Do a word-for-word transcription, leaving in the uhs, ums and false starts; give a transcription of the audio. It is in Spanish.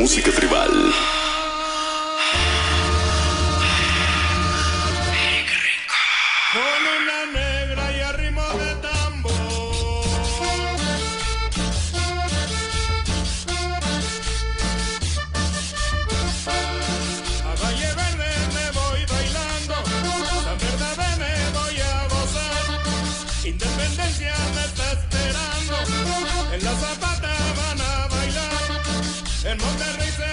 música tribal. Con una negra y a ritmo de tambor. A Valle Verde me voy bailando, San Bernabé me voy a gozar. Independencia me está esperando, en la Zapata van a bailar, en Monterrey se